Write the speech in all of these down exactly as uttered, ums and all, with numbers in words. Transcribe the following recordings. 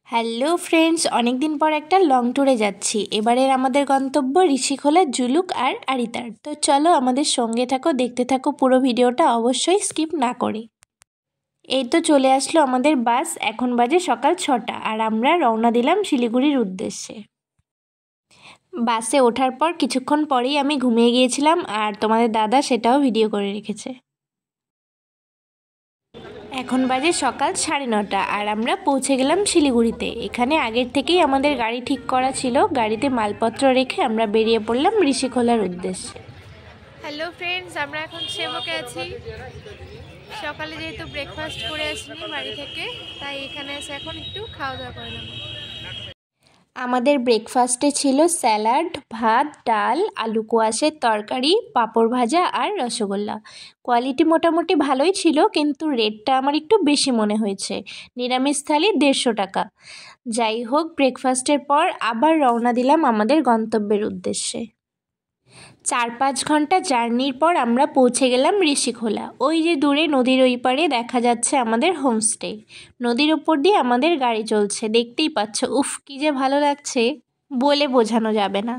Hello friends, অনেক দিন পর একটা লং ট্যুরে যাচ্ছি। এবারের আমাদের গন্তব্য ঋষিখোলা, জুলুক আর আরিতার। তো চলো আমাদের সঙ্গে থাকো, দেখতে থাকো পুরো ভিডিওটা, অবশ্যই স্কিপ না করে। এই তো চলে আসলো আমাদের বাস। এখন বাজে সকাল ছটা আর আমরা রওনা দিলাম শিলিগুড়ির উদ্দেশ্যে। বাসে ওঠার পর কিছুক্ষণ পরেই আমি ঘুমিয়ে গিয়েছিলাম আর তোমাদের দাদা সেটাও ভিডিও করে রেখেছে। এখন বাজে সকাল সাড়ে নটা আর আমরা পৌঁছে গেলাম শিলিগুড়িতে। এখানে আগের থেকেই আমাদের গাড়ি ঠিক করা ছিল। গাড়িতে মালপত্র রেখে আমরা বেরিয়ে পড়লাম ঋষিখোলার উদ্দেশ্যে। হ্যালো ফ্রেন্ডস, আমরা এখন সেবকে আছি। সকালে যেহেতু ব্রেকফাস্ট করে আসিনি বাড়ি থেকে, তাই এখানে এসে এখন একটু খাওয়া দাওয়া করে নেব। আমাদের ব্রেকফাস্টে ছিল স্যালাড, ভাত, ডাল, আলু কোয়াশের তরকারি, পাঁপড় ভাজা আর রসগোল্লা। কোয়ালিটি মোটামুটি ভালোই ছিল, কিন্তু রেটটা আমার একটু বেশি মনে হয়েছে। নিরামিষ থালি দেড়শো টাকা। যাই হোক, ব্রেকফাস্টের পর আবার রওনা দিলাম আমাদের গন্তব্যের উদ্দেশ্যে। চার পাঁচ ঘন্টা জার্নির পর আমরা পৌঁছে গেলাম ঋষিখোলা। ওই যে দূরে নদীর ওই পারে দেখা যাচ্ছে আমাদের হোমস্টে। নদীর ওপর দিয়ে আমাদের গাড়ি চলছে, দেখতেই পাচ্ছ। উফ, কি যে ভালো লাগছে, বলে বোঝানো যাবে না।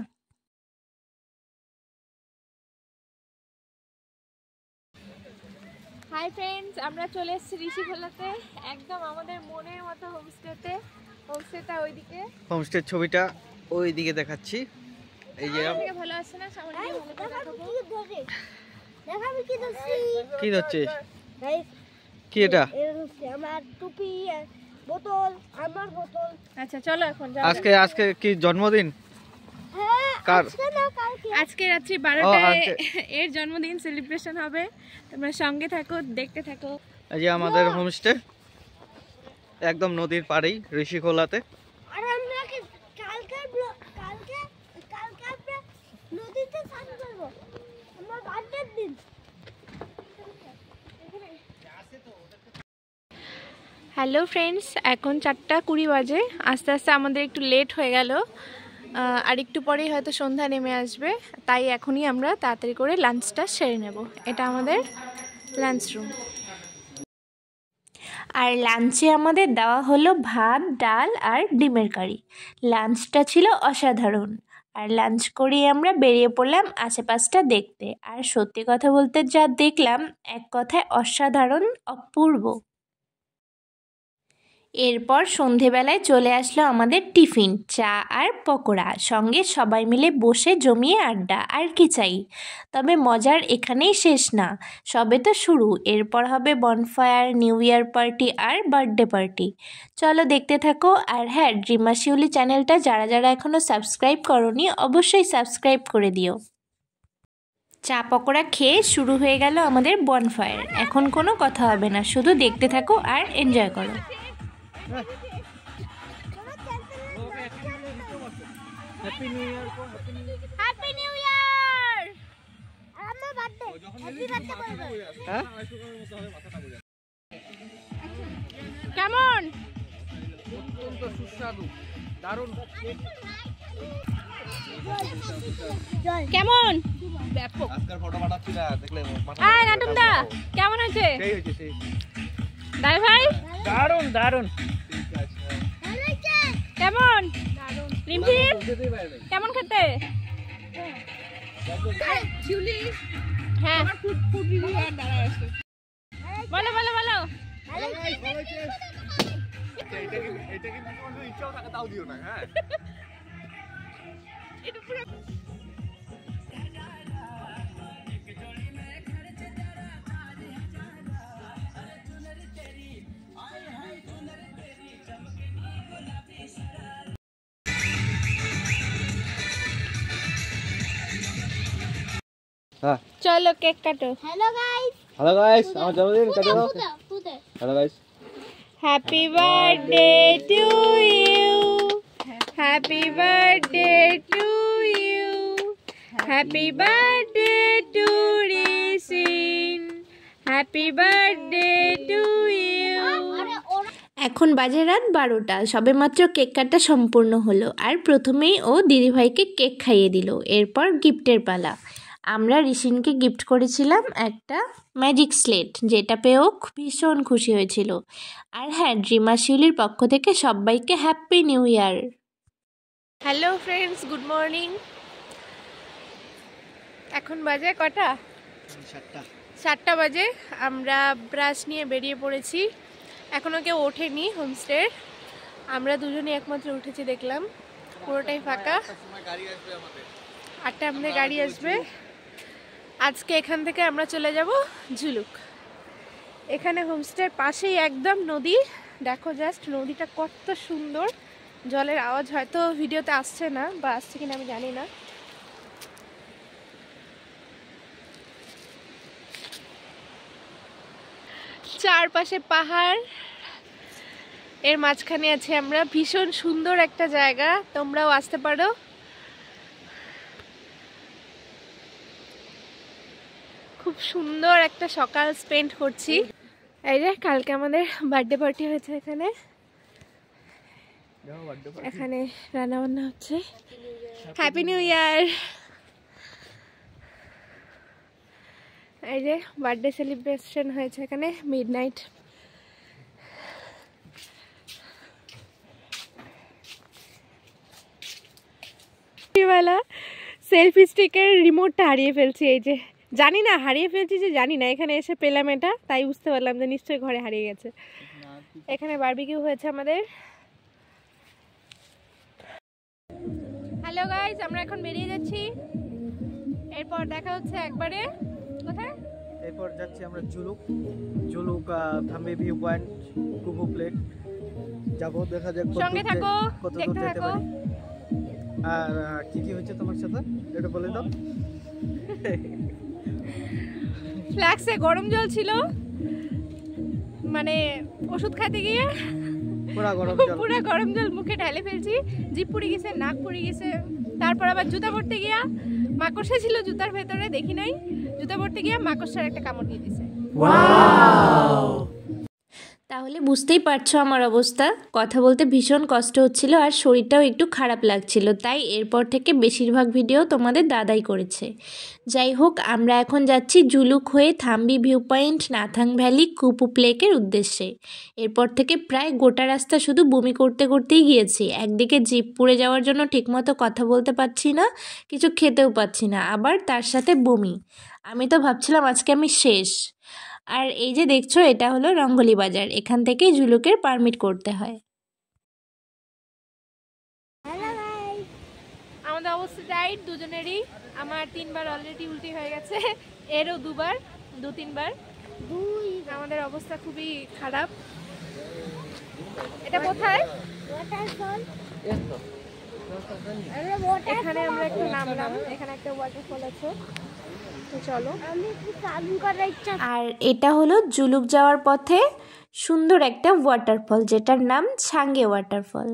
হাই ফ্রেন্ডস, আমরা চলে এসেছি ঋষিখোলাতে, একদম আমাদের মনের মতো হোমস্টেতে। হোমস্টেটা ওইদিকে, হোমস্টের ছবিটা ওই দিকে দেখাচ্ছি। এই যে ভালো আছে না, সামনে ভালো করে দেখাবো। দেখাবি কি দছি? কি হচ্ছে? গাইস, কি এটা? আমার টুপি, বোতল, আমার বোতল। আচ্ছা চলো এখন যাও। আজকে আজকে কি জন্মদিন? হ্যাঁ, কার? আজকে না কালকে। আজকে রাত্রি বারোটায় এর জন্মদিন সেলিব্রেশন হবে। তোমরা সঙ্গে থাকো, দেখতে থাকো। এই যে আমাদের হোমস্টে একদম নদীর পাড়েই ঋষিখোলাতে। আর আমরা কি কালকে কালকে কালকে আমরা নদীতে স্নান করব। আমার বার্থডের দিন। হ্যালো ফ্রেন্ডস, এখন চারটা কুড়ি বাজে। আস্তে আস্তে আমাদের একটু লেট হয়ে গেল, আর একটু পরেই হয়তো সন্ধ্যা নেমে আসবে। তাই এখনই আমরা তাড়াতাড়ি করে লাঞ্চটা সেরে নেব। এটা আমাদের লাঞ্চ রুম। আর লাঞ্চে আমাদের দেওয়া হলো ভাত, ডাল আর ডিমের কারি। লাঞ্চটা ছিল অসাধারণ। আর লাঞ্চ করেই আমরা বেরিয়ে পড়লাম আশেপাশটা দেখতে। আর সত্যি কথা বলতে যা দেখলাম, এক কথায় অসাধারণ, অপূর্ব। এরপর সন্ধেবেলায় চলে আসলো আমাদের টিফিন, চা আর পকোড়া, সঙ্গে সবাই মিলে বসে জমিয়ে আড্ডা। আর কি চাই? তবে মজার এখানেই শেষ না, সবে তো শুরু। এরপর হবে বনফায়ার, নিউ ইয়ার পার্টি আর বার্থডে পার্টি। চলো দেখতে থাকো। আর হ্যাঁ, ড্রিমা শিউলি চ্যানেলটা যারা যারা এখনও সাবস্ক্রাইব করোনি, অবশ্যই সাবস্ক্রাইব করে দিও। চা পকোড়া খেয়ে শুরু হয়ে গেল আমাদের বনফায়ার। এখন কোনো কথা হবে না, শুধু দেখতে থাকো আর এনজয় করো। Happy new year. Happy new year. আমার বার্থডে। হ্যাপি বার্থডে বলবো। হ্যাঁ, কেমন? অত্যন্ত সুস্বাদু, দারুণ। কেমন? ব্যাপক। আজকাল ফটো পাঠাচ্ছি না, দেখলে আয় নাটুম দা, কেমন হয়েছে? সেই হয়েছে সেই। দাই ভাই দারুণ দারুণ। কেমন? রিমঝিম কেমন খেতে? হ্যাঁ, বলো বলো বলো। চলো কেক কাটো। Hello guys. হ্যালো গাইস, আমার জন্মদিন কাটে দাও। পুতে hello guys, happy birthday to you, happy birthday to you, happy birthday to Rishin, happy birthday to you. এখন বাজে রাত বারোটা। সবেমাত্র কেক কাটা সম্পূর্ণ হলো। আর প্রথমেই ও দিদিভাইকে কেক খাইয়ে দিল। এরপর গিফটের পালা। আমরা রিসিনকে গিফট করেছিলাম একটা ম্যাজিক স্লেট, যেটা পেয়েও ভীষণ খুশি হয়েছিল। আর হ্যাঁ, ড্রিমার শিউলির পক্ষ থেকে সবাইকে happy new year. Hello friends, good morning. এখন বাজে কটা? সাতটা সাতটা বাজে। আমরা ব্রাশ নিয়ে বেরিয়ে পড়েছি। এখনও কেউ ওঠেনি হোমস্টের, আমরা দুজনে একমাত্র উঠেছি দেখলাম। পুরোটাই ফাঁকা। আটটা আমাদের গাড়ি আসবে। আজকে এখান থেকে আমরা চলে যাব ঝুলুক। এখানে হোমস্টের পাশেই একদম নদী। দেখো জাস্ট নদীটা কত সুন্দর। জলের আওয়াজ হয়তো ভিডিওতে আসছে না, বা আসছে কিনা আমি জানি না। চারপাশে পাহাড়, এর মাঝখানে আছে আমরা। ভীষণ সুন্দর একটা জায়গা, তোমরাও আসতে পারো। খুব সুন্দর একটা সকাল স্পেন্ড করছি। এই যে কালকে আমাদের বার্থডে পার্টি হয়েছে এখানে। এখানে রান্না বান্না হচ্ছে। Happy new year. এই যে বার্থডে সেলিব্রেশন হয়েছে এখানে মিডনাইট। সেলফি স্টিকের রিমোটটা হারিয়ে ফেলছি। এই যে জানি না হারিয়ে ফেলছি যে জানি না, এখানে এসে পেলাম এটা, তাই বুঝতে পারলাম যে নিশ্চয়ই ঘরে হারিয়ে গেছে। এখানে বারবিকিউ হয়েছে আমাদের। হ্যালো গাইস, আমরা এখন বেরিয়ে যাচ্ছি। এরপর দেখা হচ্ছে একবারে কোথায়? এরপর যাচ্ছি আমরা Zuluk. Zuluk Thambi view point, Kupup lake যাবো। দেখা যাক সঙ্গে থাকো, কত দূর দেখতে যেতে থাকো। পারি। আর কি কি হচ্ছে তোমার সাথে এটা বলে দাও। ফ্ল্যাক্সে গরম জল ছিল, মানে ওষুধ খাইতে গিয়ে পুরো গরম জল পুরো গরম জল মুখে ঢেলে ফেলছি। জিভ পুড়ে গেছে, নাক পুড়ে গেছে। তারপর আবার জুতা পরতে গিয়া মাকড়সা ছিল জুতার ভেতরে, দেখি নাই। জুতা পরতে গিয়া মাকড়সার একটা কামড় দিয়ে দিছে। তাহলে বুঝতেই পারছো আমার অবস্থা। কথা বলতে ভীষণ কষ্ট হচ্ছিল, আর শরীরটাও একটু খারাপ লাগছিল। তাই এরপর থেকে বেশিরভাগ ভিডিও তোমাদের দাদাই করেছে। যাই হোক, আমরা এখন যাচ্ছি জুলুক হয়ে Thambi view point, Nathang valley, Kupup প্লেকের উদ্দেশ্যে। এরপর থেকে প্রায় গোটা রাস্তা শুধু বমি করতে করতেই গিয়েছি। একদিকে জিভ পুড়ে যাওয়ার জন্য ঠিকমতো কথা বলতে পারছি না, কিছু খেতেও পাচ্ছি না, আবার তার সাথে বমি। আমি তো ভাবছিলাম আজকে আমি শেষ। আর এই যে দেখছো, এটা হলো রঙ্গলি বাজার। এখান থেকেই জুলুকের পারমিট করতে হয়। আমাদের অবস্থা টাইট দুজনেরই। আমার তিনবার অলরেডি উল্টি হয়ে গেছে, এরও দুবার, দু তিনবার। দুই আমাদের অবস্থা খুবই খারাপ। এটা কোথায়? এখানে আমরা একটু নামলাম। এখানে একটা ওয়াটারফল আছে, চলো। আর এটা হলো জুলুক যাওয়ার পথে সুন্দর একটা ওয়াটারফল, যেটার নাম ছাঙ্গে ওয়াটারফল।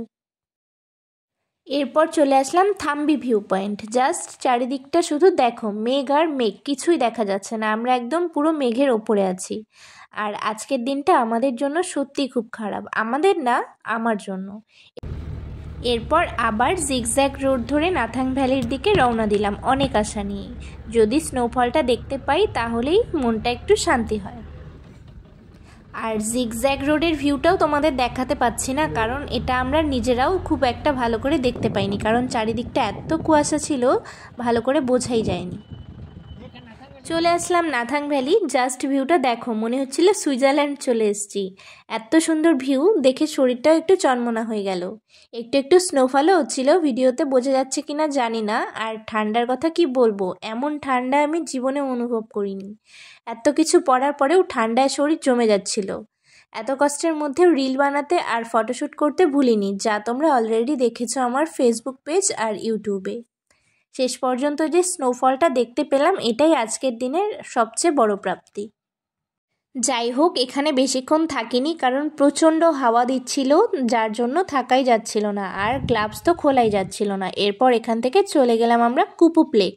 এরপর চলে আসলাম থাম্বি ভিউ পয়েন্ট। জাস্ট চারিদিকটা শুধু দেখো, মেঘ আর মেঘ, কিছুই দেখা যাচ্ছে না। আমরা একদম পুরো মেঘের ওপরে আছি। আর আজকের দিনটা আমাদের জন্য সত্যি খুব খারাপ। আমাদের না, আমার জন্য। এরপর আবার জিগজ্যাগ রোড ধরে নাথাং ভ্যালির দিকে রওনা দিলাম অনেক আশা নিয়ে। যদি স্নোফলটা দেখতে পাই তাহলেই মনটা একটু শান্তি হয়। আর জিগজ্যাগ রোডের ভিউটাও তোমাদের দেখাতে পাচ্ছি না, কারণ এটা আমরা নিজেরাও খুব একটা ভালো করে দেখতে পাইনি, কারণ চারিদিকটা এত কুয়াশা ছিল, ভালো করে বোঝাই যায়নি। চলে আসলাম নাথাং ভ্যালি। জাস্ট ভিউটা দেখো, মনে হচ্ছিল সুইজারল্যান্ড চলে এসেছি। এত সুন্দর ভিউ দেখে শরীরটাও একটু চনমনা হয়ে গেল। একটু একটু স্নোফলও হচ্ছিল, ভিডিওতে বোঝা যাচ্ছে কিনা জানি না। আর ঠান্ডার কথা কি বলবো, এমন ঠান্ডা আমি জীবনে অনুভব করিনি। এত কিছু পরার পরেও ঠান্ডায় শরীর জমে যাচ্ছিল। এত কষ্টের মধ্যেও রিল বানাতে আর ফটোশ্যুট করতে ভুলিনি, যা তোমরা অলরেডি দেখেছো আমার ফেসবুক পেজ আর ইউটিউবে। শেষ পর্যন্ত যে স্নোফলটা দেখতে পেলাম, এটাই আজকের দিনের সবচেয়ে বড় প্রাপ্তি। যাই হোক, এখানে বেশিক্ষণ থাকিনি, কারণ প্রচণ্ড হাওয়া দিচ্ছিল, যার জন্য থাকাই যাচ্ছিল না, আর গ্লাভস তো খোলাই যাচ্ছিল না। এরপর এখান থেকে চলে গেলাম আমরা কুপু প্লেক।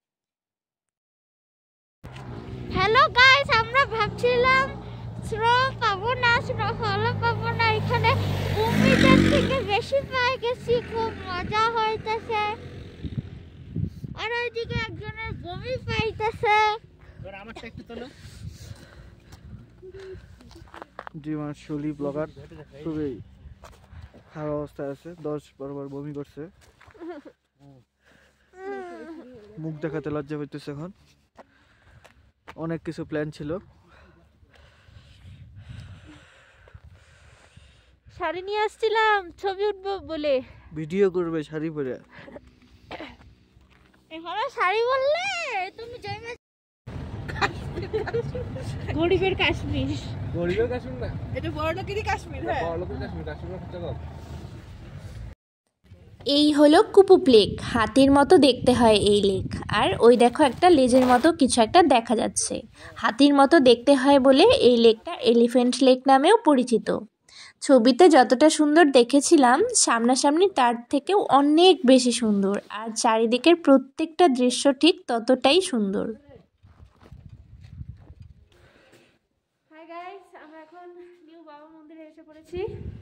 হ্যালো গাইস, আমরা ভাবছিলাম স্নো পাবো না, স্নো ফলও পাবো না। এখানে উম্মিদের থেকে বেশি পেয়ে গেছি, খুব মজা হইতেছে। আর ওইদিকে একজনের বমি পাইতেছে। এবার আমারটা একটু তোলো। জীবন শলি ব্লগার খুবই খারাপ অবস্থায় আছে, দশ বারবার বমি করছে, মুখ দেখাতে লজ্জা পেতেছে। এখন অনেক কিছু প্ল্যান ছিল। শাড়ি নিয়ে আসছিলাম ছবি উঠবো বলে, ভিডিও করবে শাড়ি পরে। এখানে শাড়ি বললে তুমি যাই না। গরিবের কাশ্মীর, গরিবের কাশ্মীর না, এটা বড় লোকেরই কাশ্মীর। হ্যাঁ, বড় লোকের কাশ্মীর, কাশ্মীর খরচা কম। এই হলো কুপু লেক। হাতির মতো দেখতে হয় এই লেক। আর ওই দেখো একটা লেজের মতো কিছু একটা দেখা যাচ্ছে। হাতির মতো দেখতে হয় বলে এই লেকটা এলিফ্যান্ট লেক নামেও পরিচিত। ছবিতে যতটা সুন্দর দেখেছিলাম সামনাসামনি তার থেকেও অনেক বেশি সুন্দর, আর চারিদিকের প্রত্যেকটা দৃশ্য ঠিক ততটাই সুন্দর। হাই গাইস, আমরা এখন নিউ বাবা মন্দিরে এসে পড়েছি।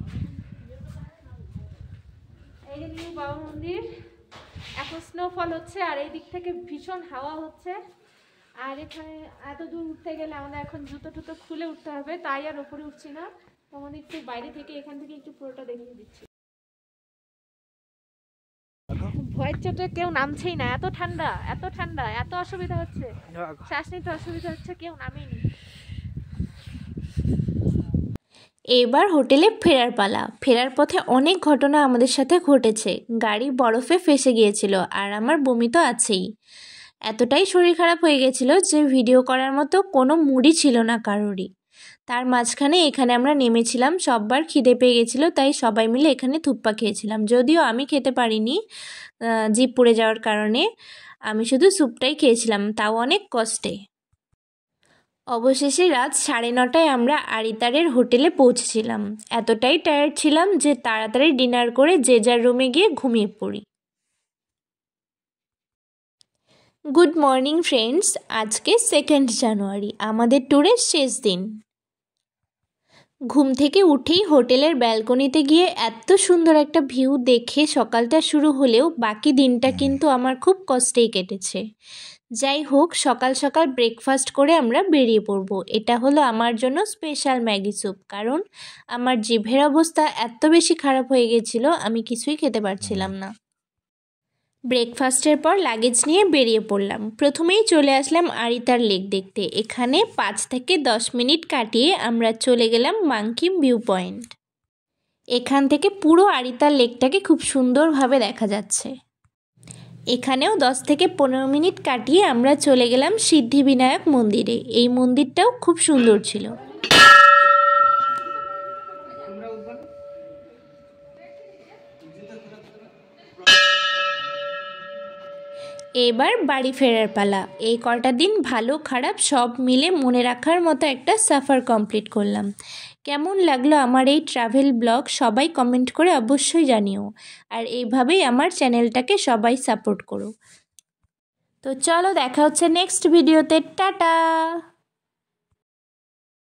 এই যে নিউ বাবা মন্দির। এখন স্নোফল হচ্ছে আর এই দিক থেকে ভীষণ হাওয়া হচ্ছে। আর এখানে এত দূর উঠতে গেলে আমাদের এখন জুতো টুতো খুলে উঠতে হবে, তাই আর ওপরে উঠছি না। তোমাদের একটু বাইরে থেকে এখান থেকে একটু পুরোটা দেখিয়ে দিচ্ছি। ভয়ের চোটে কেউ নামছেই না, এত ঠান্ডা এত ঠান্ডা, এত অসুবিধা হচ্ছে, শ্বাস নিতে অসুবিধা হচ্ছে, কেউ নামেনি। এবার হোটেলে ফেরার পালা। ফেরার পথে অনেক ঘটনা আমাদের সাথে ঘটেছে। গাড়ি বরফে ফেসে গিয়েছিল আর আমার বমি তো আছেই। এতটাই শরীর খারাপ হয়ে গেছিল যে ভিডিও করার মতো কোনো মুডই ছিল না কারোরই। তার মাঝখানে এখানে আমরা নেমেছিলাম, সববার খিদে পেয়ে গেছিলো, তাই সবাই মিলে এখানে থুপ্পা খেয়েছিলাম। যদিও আমি খেতে পারিনি জিভ পুড়ে যাওয়ার কারণে, আমি শুধু স্যুপটাই খেয়েছিলাম, তাও অনেক কষ্টে। অবশেষে রাত সাড়ে নটায় আমরা আরিতারের হোটেলে পৌঁছেছিলাম। এতটাই টায়ার্ড ছিলাম যে তাড়াতাড়ি ডিনার করে যে যার রুমে গিয়ে ঘুমিয়ে পড়ি। গুড মর্নিং ফ্রেন্ডস, আজকে সেকেন্ড জানুয়ারি, আমাদের ট্যুরের শেষ দিন। ঘুম থেকে উঠেই হোটেলের ব্যালকনিতে গিয়ে এত সুন্দর একটা ভিউ দেখে সকালটা শুরু হলেও বাকি দিনটা কিন্তু আমার খুব কষ্টেই কেটেছে। যাই হোক, সকাল সকাল ব্রেকফাস্ট করে আমরা বেরিয়ে পড়ব। এটা হলো আমার জন্য স্পেশাল ম্যাগি স্যুপ, কারণ আমার জিভের অবস্থা এত বেশি খারাপ হয়ে গেছিল আমি কিছুই খেতে পারছিলাম না। ব্রেকফাস্টের পর লাগেজ নিয়ে বেরিয়ে পড়লাম। প্রথমেই চলে আসলাম আরিতার লেক দেখতে। এখানে পাঁচ থেকে দশ মিনিট কাটিয়ে আমরা চলে গেলাম মাংকিম ভিউ পয়েন্ট। এখান থেকে পুরো আরিতার লেকটাকে খুব সুন্দরভাবে দেখা যাচ্ছে। এখানেও দশ থেকে পনেরো মিনিট কাটিয়ে আমরা চলে গেলাম সিদ্ধিবিনায়ক মন্দিরে। এই মন্দিরটাও খুব সুন্দর ছিল। এবার বাড়ি ফেরার পালা। এই কটা দিন ভালো খারাপ সব মিলে মনে রাখার মতো একটা সফর কমপ্লিট করলাম। কেমন লাগলো আমার এই ট্রাভেল ব্লগ সবাই কমেন্ট করে অবশ্যই জানিও। আর এইভাবেই আমার চ্যানেলটাকে সবাই সাপোর্ট করো। তো চলো, দেখা হচ্ছে নেক্সট ভিডিওতে। টাটা।